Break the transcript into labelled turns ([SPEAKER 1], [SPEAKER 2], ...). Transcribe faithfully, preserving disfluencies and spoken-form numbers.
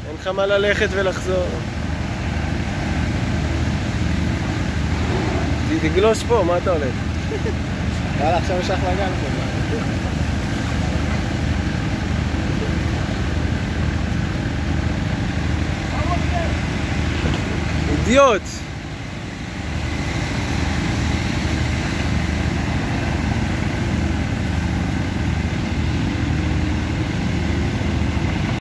[SPEAKER 1] אין לך מה ללכת ולחזור. תגלוש פה, מה אתה הולך?
[SPEAKER 2] יאללה, עכשיו יש אחלה גן פה.
[SPEAKER 1] אידיוט!